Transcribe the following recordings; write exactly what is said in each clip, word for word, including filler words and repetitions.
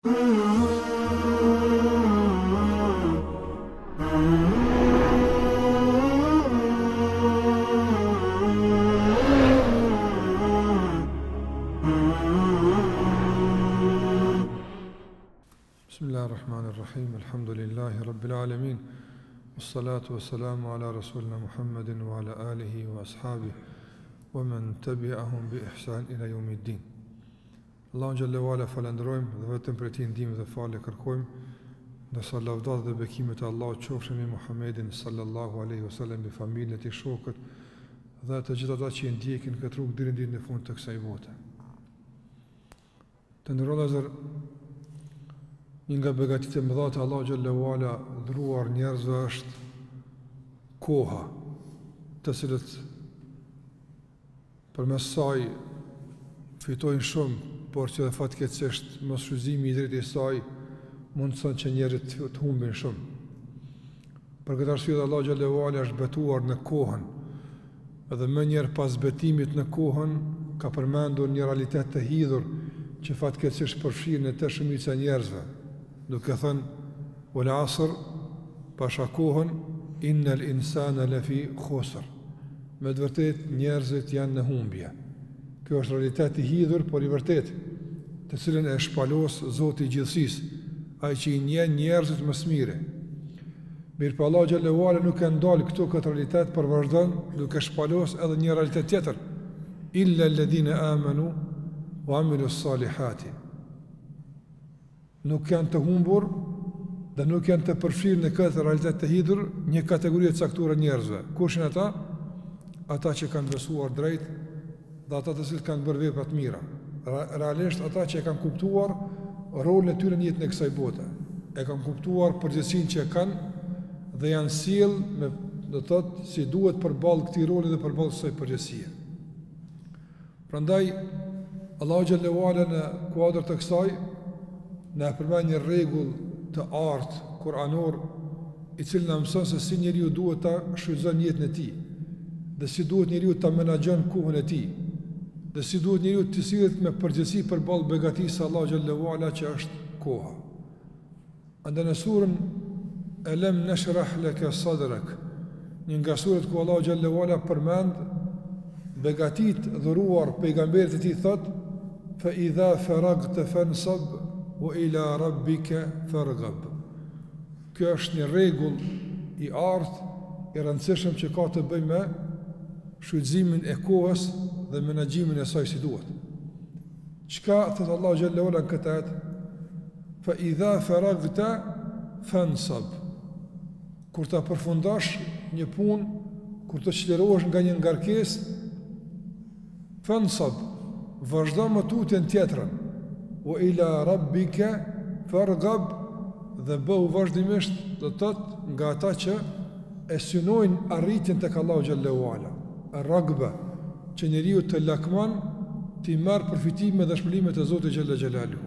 Bismillahirrahmanirrahim. Alhamdulillahi rabbil alamin. Wassalatu wassalamu ala rasulina Muhammedin wa ala alihi wa ashabihi wa man tabi'ahum bi ihsan ila yawmiddin. Allahun xhallahu ala falenderojmë dhe vetëm për ti ndihmë dhe falë kërkojmë. Ndërsa lavdat dhe bekimet e Allahut qofshin me Muhammedin sallallahu alaihi wasallam, me familjen e tij, shokët dhe të gjithë ata që i ndjekin këtë rrugë deri në ditën e fundit të kësaj bote. Të nderuar, një nga begatitë e mëdha të Allahu xhallahu ala dhruar njerëzve është koha, të cilët përmes saj fitojnë shumë, por që dhe fatkeqësisht mos shfrytëzimi i drejtë i saj mundson që njerëzit të humbin shumë. Për këtë arsye Allahu xhallahu ala është betuar në kohën, edhe më njëherë pas betimit në kohën ka përmendur një realitet të hidhur që fatkeqësisht përfshin në të shumicën e njerëzve, duke thënë wal asr, pasha kohën, innal insana lafi khusr. Me të vërtet njerëzit janë në humbje. Kjo është realitet i hidhur, por i vërtet, të cilën e shpalos Zoti i gjithësisë, ai që i njeh njerëzit më së miri. Mirë po Allahu xhallahu ala nuk e ndal këtu këtë realitet, por vazhdon duke shpalos edhe një realitet tjetër. Illa alladhina amanu wa amilus salihati. Nuk janë të humbur dhe nuk janë të përfshirë në këtë realitet të hidhur një kategori të caktuar njerëzve. Kush janë ata? Ata që kanë besuar drejt dhe ata të cilët kanë bërë vepra të mira. Realisht ata që e kanë kuptuar rolin e tyre në jetën e kësaj bote, e kanë kuptuar përgjegjësinë që kanë dhe janë sjell me, do të thotë, si duhet përballë këtij roli dhe përballë kësaj përgjegjësie. Prandaj Allahu xhallahu ala në kuadër të kësaj na përmend një rregull të artë kuranor, i cili na mëson se si njeriu duhet ta shfrytëzon jetën e tij, dhe si duhet njeriu ta menaxhon kohën e tij, dhe si duhet njeriu të sillet me përgjegjësi përballë begatisë së Allahu xhallahu ala që është koha. Andaj në surën Alam nashrah laka sadrak, një nga surat ku Allahu xhallahu ala përmend begatitë dhuruar pejgamberit e tij, thotë fa idha faragta fansab wa ila rabbika farghab. Kjo është një rregull i artë, i rëndësishëm që ka të bëjë me shfrytëzimin e kohës dhe menaxhimin e saj si duhet. Çka thot Allahu xhallahu ala në këtë ajet? Fa idha faragta fansab. Kur ta përfundosh një punë, kur të çlirohesh nga një ngarkesë, fansab, vazhdo më tutjen tjetrën. Wa ila rabbika farghab, dhe bëhu vazhdimisht, do të thotë nga ata që e synojnë arritjen tek Allahu xhallahu ala. Ar-ragba, që njeriu të lakmon të marrë përfitime dhe shpëlimet e Zotit xhalla xhelaluhu.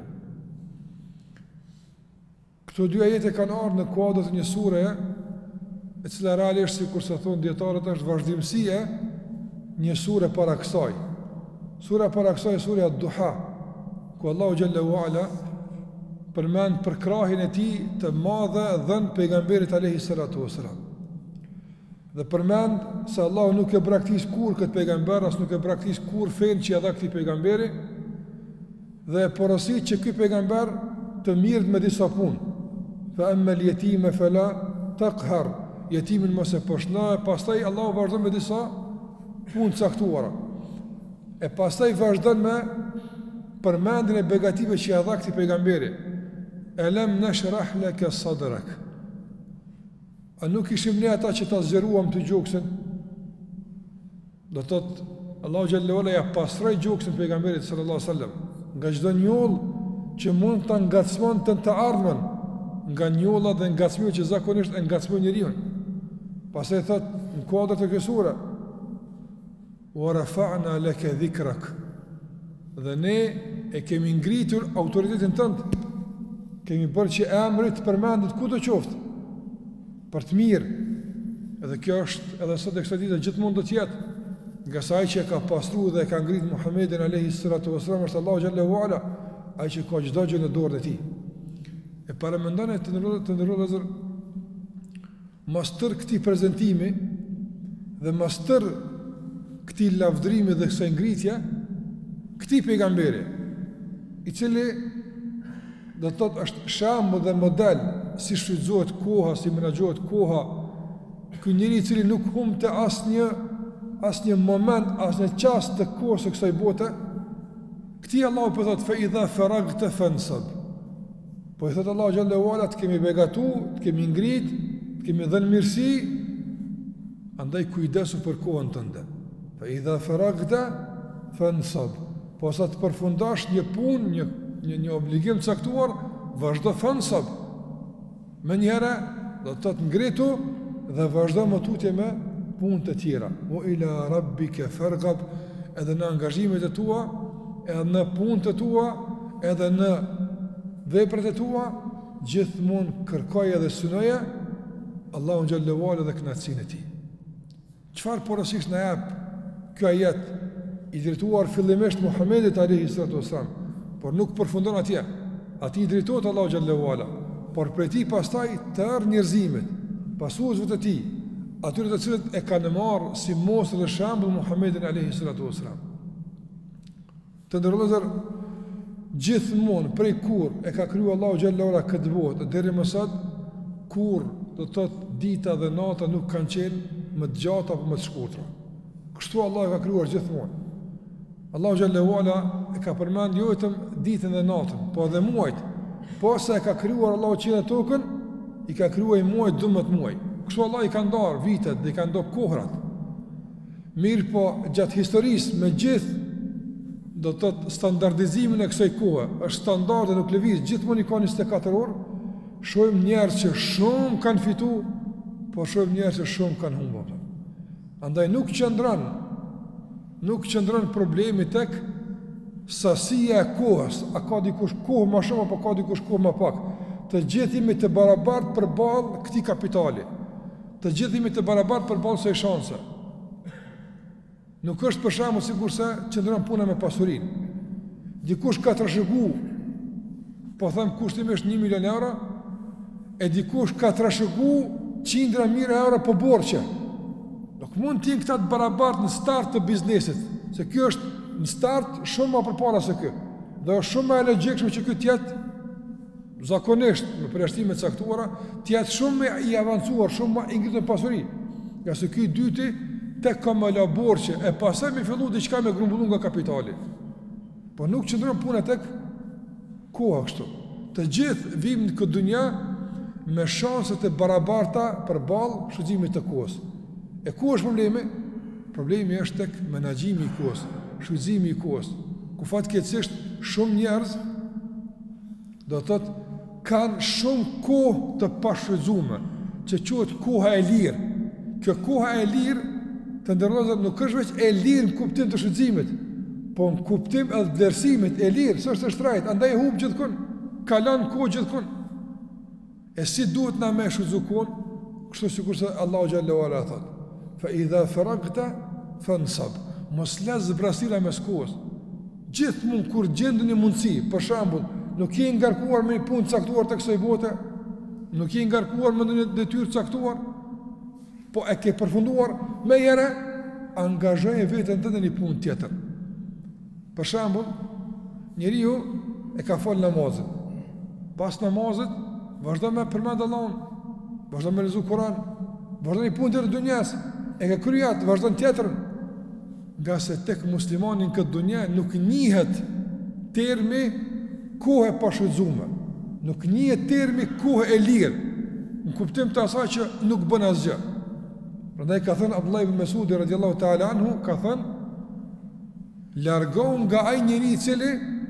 Këto dy ajete kanë ardhur në kuadër të një sure e cila realisht, sikur se thonë dietarët, është vazhdimsi e një sure para kësaj. Sura para kësaj, sura Ad-Duha, ku Allahu xhallahu ala përmend për krahin e tij të madhe dhën pejgamberit alayhi salatu wasalam. Dhe përmend se Allahu nuk e braktis kur këtë pejgamber, as nuk e braktis kur fen që ia dha këtij pejgamberi, dhe porosit që ky pejgamber të mirët me disa punë. Fa amma al-yatima fala taqhar, jetimin mos e poshno, e pastaj Allahu vazhdon me disa punë caktuara. E pastaj vazhdon me përmendjen e begative që ia dha këtij pejgamberi. Alam nashrah laka sadrak. A nuk ishim ne ata që ta zgjeruam të gjoksin? Do të thotë Allahu xhallahu ala ja pastroi gjoksin pejgamberit sallallahu alaihi wasallam nga çdo njoll që mund ta ngacmon të të ardhmen, nga njollat dhe ngacmimet që zakonisht e ngacmojnë njeriu. Pastaj thotë në kuadër të kësaj sure, wa rafa'na laka dhikrak, dhe ne e kemi ngritur autoritetin tënd, kemi bërë që emri të përmendet kudo qoftë, për të mirë. Edhe kjo është edhe sot e kësaj dite gjithmonë do të jetë, nga sa ai që e ka pastruar dhe e ka ngritur Muhammedin alayhi salatu wasallam është Allahu xhallahu ala, ai që ka çdo gjë në dorën e tij. E paramendone të ndërrozër, mas tër këti prezentimi dhe mas tër këti lavdrimi dhe kësaj ngritje, këti pejgamberi, i cili do të thotë është shembull dhe model si shfrytëzohet koha, si menaxhohet koha, ky njeri i cili nuk humbte asnjë asnjë moment, asnjë çast të kohës së kësaj bote, këti Allahu po thotë fa idha faragta fansab. Po i thotë Allahu xhallahu ala, të kemi begatu, të kemi ngrit, të kemi dhënë mirësi, andaj kujdesu për kohën tënde. Fa idha faragta fansab. Po sa të përfundosh një punë, një një një obligim të caktuar, vazhdo fansab. Më njëherë do të thotë ngritu dhe vazhdo më tutje me punë të tjera. Wa ila rabbika farghab, edhe në angazhimet e tua, edhe në punët e tua, edhe në veprat e tua, gjithmonë kërkoje dhe synoje Allahun xhallahu ala dhe kënaqësinë e tij. Çfarë porosish na jap ky ajet i drejtuar fillimisht Muhamedit alayhi salatu wasalam, por nuk përfundon atje. Ati i drejtohet Allahu xhallahu ala, por prej tij pastaj tërë njerëzimit, pasuesve të tij, atyre të cilët e kanë marrë si moshë dhe shembull Muhamedit alayhi salatu wasalam. Të ndërlozër, gjithmonë prej kur e ka kriju Allahu xhallahu ala këtë botë deri më sot, kur do të thotë dita dhe nata nuk kanë qenë më të gjata apo më të shkurtra. Kështu Allah e ka krijuar gjithmonë. Allahu xhallahu ala e ka përmend jo vetëm ditën dhe natën, po edhe muajt. Po sa e ka krijuar Allahu qiellin dhe tokën, i ka krijuar muajt dhjetë muaj. Kështu Allah i ka ndarë vitet dhe i ka ndarë kohrat. Mirë po gjatë historisë me gjithë do të thotë standardizimin e kësaj kohe, është standard dhe nuk lëviz, gjithmonë i ka njëzet e katër orë, shohim njerëz që shumë kanë fitu, po shohim njerëz që shumë kanë humbur. Andaj nuk qëndron, nuk qëndron problemi tek sasia e kohës, a ka dikush kohë më shumë apo ka dikush kohë më pak. Të gjithë jemi të barabartë përballë këtij kapitali. Të gjithë jemi të barabartë përballë kësaj shanse. Nuk është për shembull sigurisë qëndron puna me pasurinë. Dikush ka trashëgu, po them kushtimisht një milion euro, e dikush ka trashëgu qindra mijë euro po borxhe. Nuk mund të jenë këta të barabartë në start të biznesit, se kjo është në start shumë më përpara se kjo. Dhe është shumë më e logjikshme që ky të jetë zakonisht me përjashtime të caktuara, të jetë shumë më i avancuar, shumë më i ngritur në pasuri. Nga se ky i dyti tek ka më la borxhe, e pastaj më fillu diçka me grumbullu nga kapitali. Po nuk qëndron puna tek koha kështu. Të gjithë vijmë në këtë dunja me shanset e barabarta përballë shfrytëzimit të kohës. E ku është problemi? Problemi është tek menaxhimi i kohës, shfrytëzimi i kohës. Ku fatkeqësisht shumë njerëz do të thotë kanë shumë kohë të pashfrytzuar, që quhet koha e lirë. Kjo koha e lirë të ndërlozër nuk është veç e lirë në kuptim të shfrytëzimit, po në kuptim edhe vlerësimit e lirë, s'është e shtrajt, andaj e humb gjithkund, kalan kohë gjithkund. E si duhet na me shfrytëzu kohën? Kështu sikur se Allahu xhallahu ala thotë: fa idha faragta fansab. Mos lëz zbrasira mes kohës. Gjithmonë kur gjendën një mundësi, për shembull, nuk je ngarkuar me një punë caktuar të kësaj bote, nuk je ngarkuar me një detyrë caktuar, po e ke përfunduar, me jere, angazhoje vetën të në një punë tjetër. Për shembull, njeriu e ka fal namazin. Pas namazit, vazhdo me përmend Allahun, vazhdo me lezu Kur'an, vazhdo një punë tjetër dunjas, e ka kryat, vazhdo në tjetërën. Nga se tek muslimanin këtë dunja nuk njihet termi kohë e pashfrytzuar. Nuk njihet termi kohë e lirë, në kuptim të asaj që nuk bën asgjë. Prandaj ka thënë Abdullah ibn Mesudi radhiyallahu ta'ala anhu, ka thënë: largohu nga ai njeri i cili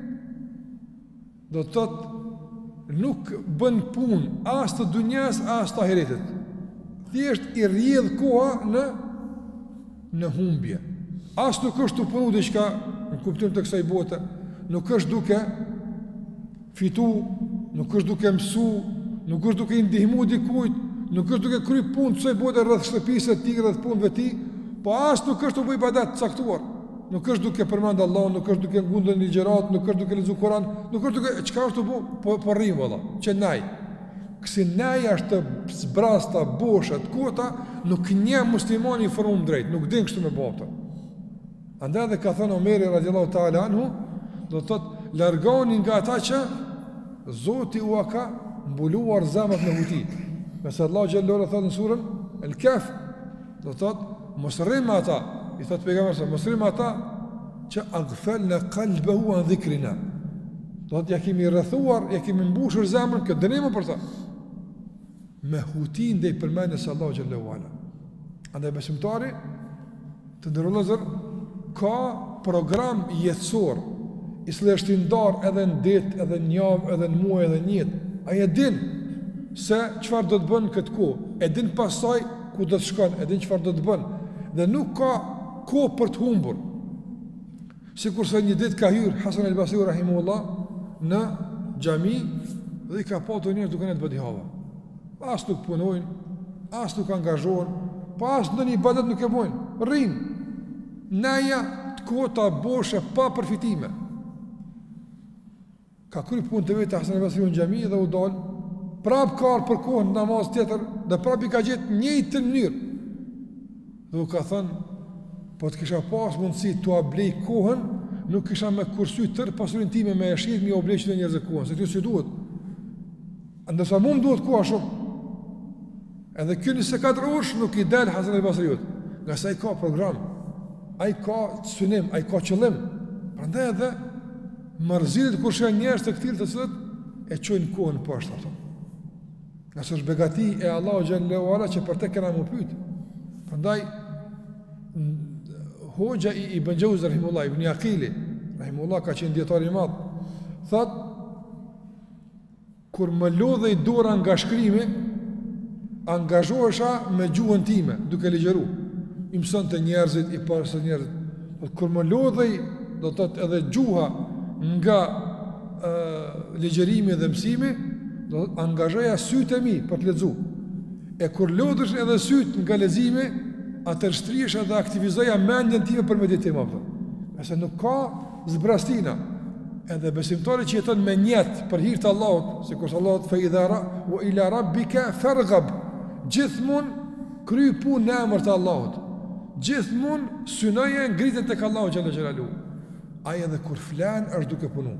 do të thotë nuk bën punë as të dunjas as të ahiretit. Thjesht i rrjedh koha në në humbje. As nuk është të punu diçka në kuptim të kësaj bote, nuk është duke fitu, nuk është duke mësu, nuk është duke i ndihmu dikujt, nuk është duke kry punë të kësaj bote rreth shtëpisë të tij, rreth punëve të tij, po as nuk është të bëj ibadet të caktuar. nuk është duke përmend Allahun, nuk është duke ngundën ligjërat, nuk është duke lexuar Kur'an, nuk është duke çka është po po, po rrim valla. Që naj. Kësi naj është zbrasta, bosha, të kota, nuk një muslimani i formuar drejt, nuk din kështu me bëta. Andaj dhe ka thënë Omeri radiallahu ta'ala anhu, do të thotë largoni nga ata që Zoti u ka mbuluar zemrat me huti. Nëse Allah xhallahu thotë në surën El-Kahf, do të thotë mos rrim ata, i thotë pejgamberi, mos rrim ata që aghfalna qalbahu an dhikrina. Do të ja kemi rrethuar, ja kemi mbushur zemrën këtë dënim për ta. Me huti ndaj përmendjes Allahu xhallahu ala. Andaj besimtari të ndërlozër ka program jetësor, i cili është i ndarë edhe në ditë, edhe në javë, edhe në muaj, edhe në jetë. Ai e din se çfarë do të bën këtë kohë, e din pasaj ku do të shkon, e din çfarë do të bën, dhe nuk ka kohë për të humbur. Sikurse një ditë ka hyrë Hasan al-Basri rahimahullah në xhami dhe i ka patur njerëz duke ne të bëdihava. As nuk punojnë, as nuk angazhohen, pas ndonjë ibadet nuk e bojnë, rrin. Naja të kota boshe pa përfitime. Ka kry punë të vetë Hasan al-Basri në xhami dhe u dal, prap ka për kohën namaz tjetër dhe prap i ka gjetë njëjtën mënyrë. Dhe u ka thënë, po të kisha pas mundësi të ablej kohën, nuk kisha me kursy tërë pasurin time me e shirë mi oblej që dhe njerëzë kohën, se kjo si duhet. Ndërsa mu më duhet koha shumë. Edhe kjo njëse katër orësh nuk i del Hasan al-Basriut, nga sa i ka program, a i ka synim, a i ka qëllim. Prandaj edhe mërzilit kur shë njerëz të këtilë të cilët e qojnë kohën poshtë ato. Nga së është begati e Allahu xhallahu ala që për te kena më pytë. Prandaj Hoxha i Ibn Jauzi rahimullah, Ibn Aqili rahimullah ka qenë dietar i madh, thot kur më lodhej dora nga shkrimi, angazhohesha me gjuhën time, duke ligjëruar. I mësonte njerëzit, i parë njerëzit. Kur më lodhej, do të thotë edhe gjuha nga uh, ligjërimi dhe mësimi, do të angazhoja sytë e mi për të lexuar. E kur lodhesh edhe sytë nga leximi, atër shtriesha dhe aktivizoja mendjen time për meditim apo. Nëse nuk ka zbrastina, edhe besimtari që jeton me njetë për hir të Allahut, sikur Allahu fa idha ra wa ila rabbika farghab, gjithmonë kry punë në emër të Allahut. Gjithmonë synoje ngritet tek Allahu xhallahu xhelalu. Ai edhe kur flan është duke punu.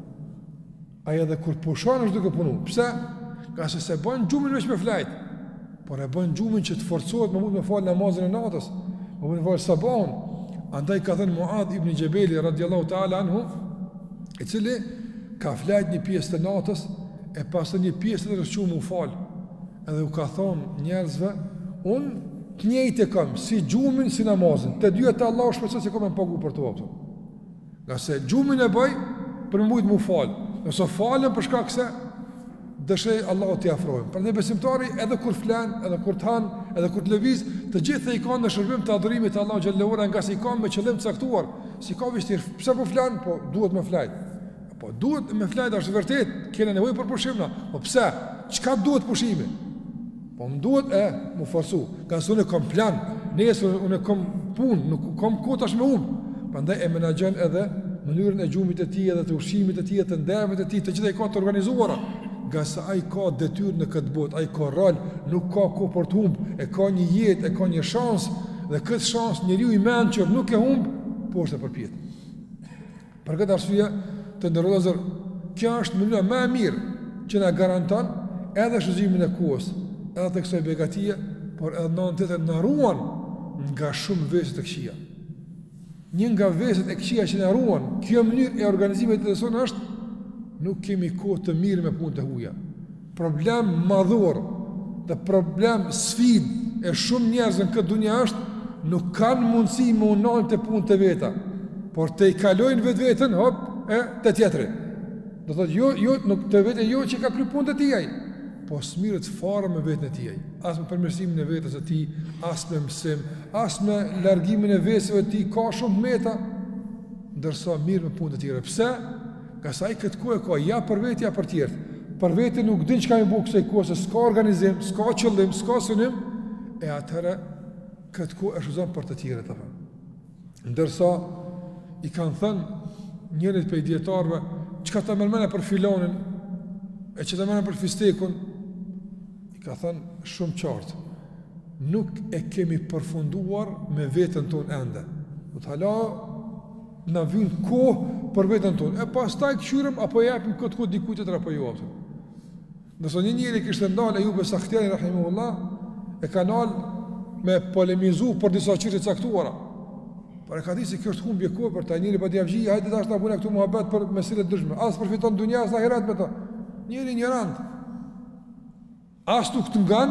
Ai edhe kur pushon është duke punu. Pse? Ka se se bën gjumin veç me flajt, por e bën gjumin që të forcohet më mund me fal namazin e natës, më mund me fal sabahun. Andaj ka thënë Muadh ibn Jabeli radiallahu ta'ala anhu, i cili ka flajt një pjesë të natës, e pasë një pjesë të rëshqu mu fal. Edhe u ka thonë njerëzve, unë të njëjtë e kam, si gjumin, si namazin. Të dyja të Allah shpesë se kom e më pagu për të vapëtë. Nga se gjumin e bëj, për më mujtë mu fal. Nëse falem për shkak se dëshej Allahu t'i afrojmë. Për ne besimtari edhe kur flan, edhe kur të han, edhe kur të lëviz, të gjithë i kanë në shërbim të adhurimit të Allahu xhallahu ala, nga se i kanë me qëllim të caktuar. Si ka vështir, pse po flan, po duhet me flajt. Po duhet me flajt, është vërtet, kene nevojë për pushim na. Po pse? Çka duhet pushimi? Po më duhet e më forcu. Ka se unë kam plan, nesër unë kam punë, nuk kam kohë tash me unë. Prandaj e menaxhon edhe mënyrën e gjumit të tij, edhe të ushqimit të tij, të nderave të tij, të gjitha i ka të organizuara. Nga sa ai ka detyrë në këtë botë, ai ka rol, nuk ka kohë për të humbë, e ka një jetë, e ka një shans, dhe këtë shans njeriu i mençur nuk e humb, po është e përpjet. Për këtë arsye, të ndërrozur, kjo është mënyra më e mirë që na garanton edhe shëzimin e kohës, edhe të kësaj begatie, por edhe në anën tjetër na ruan nga shumë vese të këqija. Një nga veset e këqija që na ruan, kjo mënyrë e organizimit të sonë është nuk kemi kohë të mirë me punë të huaja. Problem madhor dhe problem sfid e shumë njerëz në këtë dunja është nuk kanë mundësi me unal të punë të veta, por të i kalojnë vetë vetën, hop, e të tjetëri. Do thotë, jo, jo, nuk të vete jo që ka kry punë të tijaj, po smirët fare me vetën e tijaj. As me përmirësimin e vetës e ti, as me mësim, as me largimin e veseve ti, ka shumë meta, ndërsa mirë me punë të tjere. Pse? Ka sa i këtë kohë e ka, ja për vetë, ja për tjertë. Për vetë nuk din që ka mi bu kësaj kohë, se s'ka organizim, s'ka qëllim, s'ka synim, e atëre këtë kohë e shuzon për të tjere të fa. Ndërsa, i kanë thënë njërit për i djetarve, që ka të mërmene për filonin, e që të mërmene për fistekun, i ka thënë shumë qartë, nuk e kemi përfunduar me vetën tonë ende. Do të hala në vynë kohë për vetën tonë, e pas taj këshyrëm, apo jepim këtë këtë dikujt e të apo ju apëtë. Nëso një njëri kështë ndalë Ejube Sakhtiani, rahimahullah, e ka nalë me polemizu për disa qytet caktuara. Por e ka thënë se kjo është humbje kohë për ta, njëri po t'javgji, hajde tash ta bëna këtu muhabet për mesile të dëshme. As përfiton dunja as ahiret me to. Njëri ignorant. As nuk të ngan,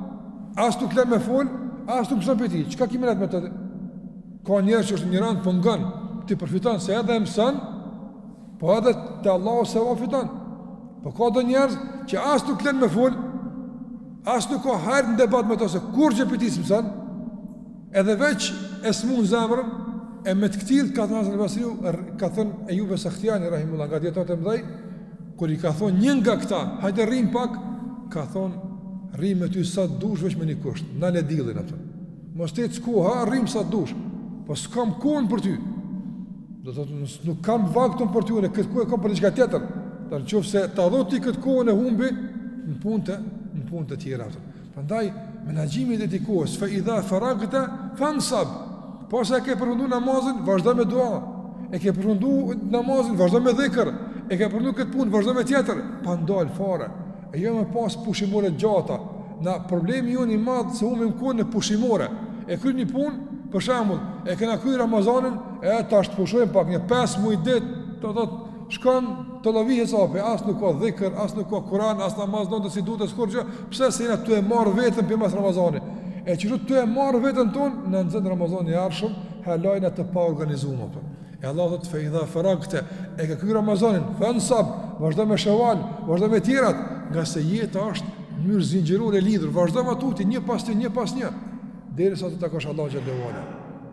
as nuk lë me fol, as nuk mëson për ti. Çka kimi me të? Ka njerëz që është ignorant po ngan, ti përfiton se edhe mëson, po edhe te Allahu se fiton. Po ka do njerëz që as nuk lën me fol, as nuk ka hajër në debat me to se kur që për ti mëson, edhe veç e smun zemrën, e me të këtil, ka thënë Hasan al-Basriu, ka thënë Ejube Sakhtiani, rahimullah, nga djetarët e mëdhej, kur i ka thonë njën nga këta, hajde rrim pak, ka thonë, rrim me ty sa të dush, veç me një kusht, na le dillin, atë. Mos të të s'koha, rrim sa të dush, po s'kam kohën për ty. Do të thotë, nuk kam vaktun për ty, në këtë kohë e kam për një qka tjetër. Në qofë se të adhot ti këtë kohën e humbi, në punte, në punte tjera, atë. Prandaj, menaxhimi i dedikohes, fa idha faragta fansab. Posa e ke përfundu namazin, vazhdo me dua. E ke përfundu namazin, vazhdo me dhikr. E ke përfundu këtë punë, vazhdo me tjetër. Pa ndal fare. E jo me pas pushimore gjata. Na problemi jonë i madh se humbim kohën në pushimore. E kryj një punë, për shembull, e kena kryj Ramazanin, e tash të pushojmë pak një pesë muaj ditë, do të thotë shkon të lëvihet sapi, as nuk ka dhikr, as nuk ka Kur'an, as namaz ndonë si duhet as kurrë, pse se jena tu e marr veten për mas Ramazanit. E që tu e marr veten tonë në nxit Ramazani i ardhshëm, halajna të pa organizuar apo. E Allah thotë fe idha faragte, e ka ky Ramazanin, fansab, vazhdo me Shawal, vazhdo me tjerat, nga se jeta është në mënyrë zinxhirore e lidhur, vazhdo me tuti një pas një, një pas një, derisa të takosh Allah xhallahu ala.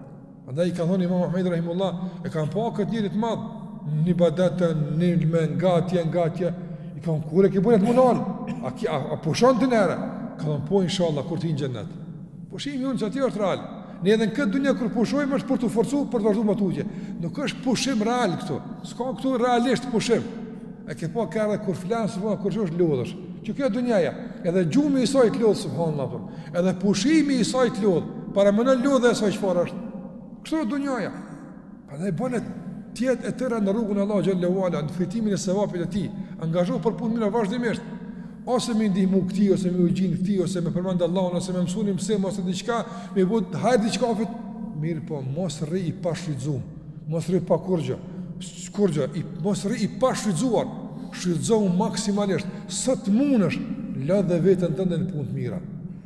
Andaj ka thonë Imam Ahmed rahimullah, e kanë pa këtë njëri të madh, një badetë, një me ngatje, ngatje, i kanë kur e ke bënë të munal, a, a, a pushon të nere, ka thonë po inshallah, kur ti në gjennet. Pushimi unë që ati është real. Ne edhe në këtë dunja kër pushojmë është për të forcu, për të vazhdu më tutje. Nuk është pushim real këtu. S'ka këtu realisht pushim. E ke pa kërë dhe kur flanë, subhanallah, kur që është lodhësh. Që kjo dunjaja, edhe gjumi i saj të lodhë, subhanallah, edhe pushimi i saj të lodhë, para më në lodhë e saj qëfar është. Kështu është dunjaja. Pa dhe bëne tjetë e tëra në rrugën Allah xhallahu ala, në fitimin e sevapit e ti, angazhu për punë mira vazhdimisht. Ose me ndihmu këti, ose me ujgjin këti, ose me përmend Allahun, ose me mësuni mësim, ose diqka, me bud hajtë diqka ofit, mirë po, mos rri i pa shfrytzuar, mos rri pa kurgjë, kurgjë, i, mos rri i pa shfrytzuar, shfrytzohu maksimalisht, sa të munësh, la dhe vetën tënde në punë të mira.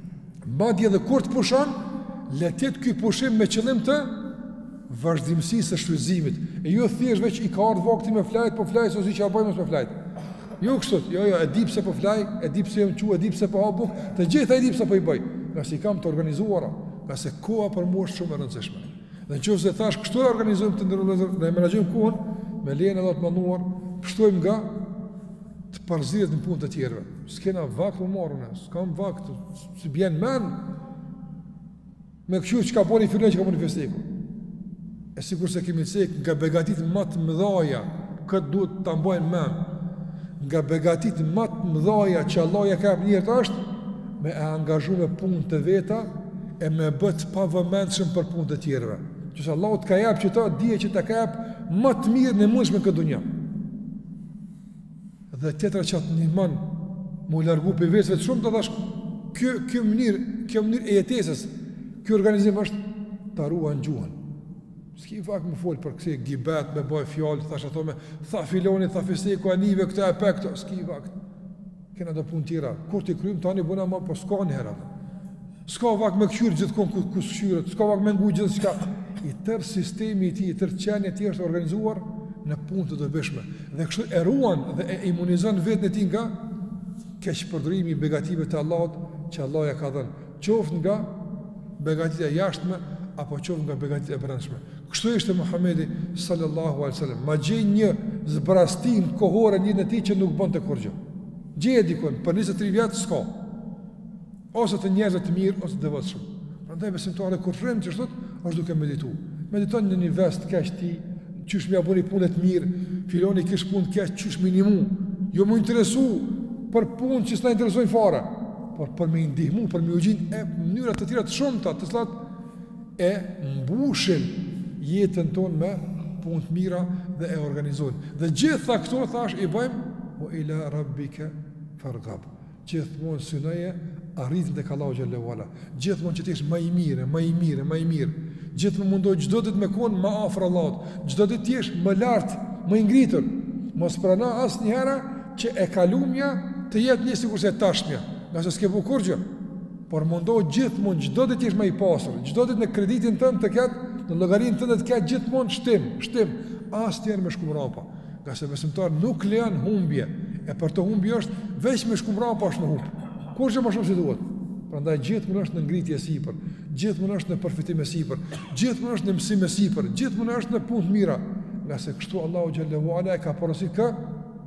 Madje dhe kur të pushon, le tjetë ky pushim me qëllim të vazhdimësisë së shfrytëzimit, e jo thjesht veç i ka ardhur vakti me flajt, po flajt ose që bëjmë me flajt. Jo kështu, jo jo, e di pse po flaj, e di pse jam qiu, e di pse po ha buk, të gjitha e di pse po i bëj. Nga si kam të organizuara, nga se koha për mua është shumë e rëndësishme. Dhe nëse thash kështu e organizojmë të ndërlozë, ne menaxhojmë kohën, me lejen e Allahut të mënduar, shtojmë nga të parzihet në punë të tjerëve. S'kena vakt të marrën, s'kam vakt, si bjen mend. Me kështu çka boni filloi që ka boni festiku. E sigurisht se kemi cek nga begatitë më të mëdha, këtë duhet ta mbajmë mend. Nga begatit më të mëdha që Allah ja ka jap njerëzit është me e angazhu me punë të veta e me bët pa vëmendshëm për punë të tjerëve. Që Allah të ka jap që ta dije që ta ka jap më të mirë në mundshme këtë dunjë. Dhe tjetra që të ndihmon mu largu për vetëve të shumë të thash kjo kjo mënyrë, kjo mënyrë e jetesës, ky organizim është ta ruan gjuhën. S'ki vak më folë për kësi gibet, me bëj fjallë, thash ato me, tha filoni, tha fiseku, anive, këta e pe këto, s'ki vak. Kena do punë tjera, kur t'i krymë, tani bëna ma, po s'ka një hera. S'ka vak me këshyrë gjithë konë ku s'këshyrët, s'ka vak me ngu gjithë s'ka. I tërë sistemi i ti, i tërë qenje ti është organizuar në punë të dëbishme. Dhe kështu e ruan dhe e imunizon vetën e ti nga keq përdorimi i begative të Allahut që Allah ja ka dhënë. Qoftë nga begatitja jashtme, apo qoftë nga begatitja e brendshme. Kështu ishte Muhamedi sallallahu alaihi wasallam. Ma gjej një zbrastim kohore një në ti që nuk bënte kurrë. Gjej dikon për njëzet e tri vjet s'ka. Ose të njerëz të mirë ose të devotshëm. Prandaj besimtari kur frym që thotë, është duke medituar. Mediton në një vest keq ti, qysh më bëni punët mirë, filoni kish punë keq, qysh minimu. Jo më interesu për punë që s'na interesojnë fare, por për me ndihmu, për me u gjinë e mënyra të tjera të shumta, të cilat e mbushin jetën tonë me punë të mira dhe e organizojnë. Dhe gjitha këto thash i bëjmë o ila rabbika farghab. Gjithmonë synoje arritën tek Allahu xhallahu ala. Gjithmonë që të jesh më i mirë, më i mirë, më i mirë. Gjithmonë mundoh çdo ditë me kon më afër Allahut. Çdo ditë të jesh më lart, më i ngritur. Mos prano asnjëherë që e kalumja të jetë një sikur se tashmja. Nëse s'ke bu kur gjë. Por mundoh gjithmonë çdo ditë të jesh më i pastër. Çdo ditë në kreditin tënd të ketë, në llogarinë tënde të ketë gjithmonë shtim, shtim. Asnjëherë me shkumrapa. Nga se besimtar nuk lejon humbje. E për të humbje është veç me shkumrapa është në humb. Kur që më shumë si duhet. Prandaj gjithmonë është në ngritje sipër, gjithmonë është në përfitim e sipër, gjithmonë është në mësim e sipër, gjithmonë është në punë të mira. Nga se kështu Allahu xhallahu ala e ka porositur kë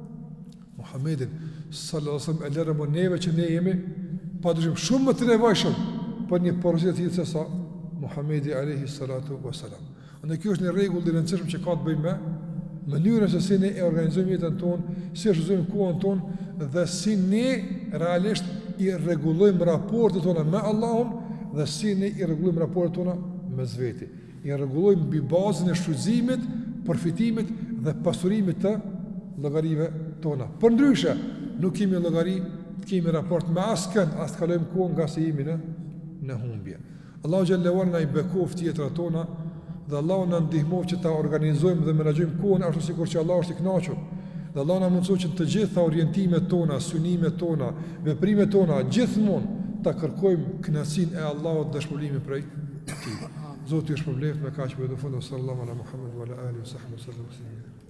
Muhammedin sallallahu alaihi wasallam e lërë neve që ne jemi padyshim shumë më të nevojshëm për një porosit të tillë se sa Muhammedi alayhi salatu wasalam. Në kjo është një rregull i rëndësishëm që ka të bëjë me mënyrën se si ne e organizojmë jetën tonë, si e shfrytëzojmë kohën tonë dhe si ne realisht i rregullojmë raportet tona me Allahun dhe si ne i rregullojmë raportet tona me zveti. I rregullojmë mbi bazën e shfrytëzimit, përfitimit dhe pasurimit të llogarive tona. Përndryshe, nuk kemi llogari, kemi raport me askën, as të kalojmë kohën nga se jemi në në humbje. Allahu xhallahu ala na i bekoftë jetrat tona dhe Allahu na ndihmoft që ta organizojmë dhe menaxhojmë kohën ashtu sikur që Allahu është i kënaqur. Dhe Allahu na mundsoj që të gjitha orientimet tona, synimet tona, veprimet tona gjithmonë ta kërkojmë kënaqësinë e Allahut dhe shpëlimin prej Tij. Zoti ju shpëlbeft me kaq për të fundit sallallahu ala Muhammed wa ala alihi wa sahbihi sallam.